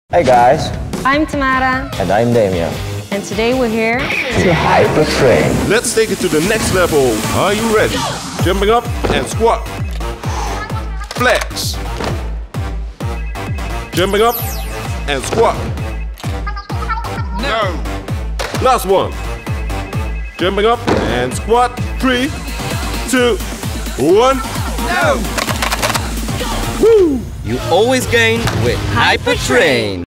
Hey guys, I'm Tamara. and I'm Damien. And today we're here To Hypertrain. Let's take it to the next level. Are you ready? Jumping up and squat. Flex. Jumping up and squat. No. Last one. Jumping up and squat. 3, 2, 1. No. You always gain with Hypertrain.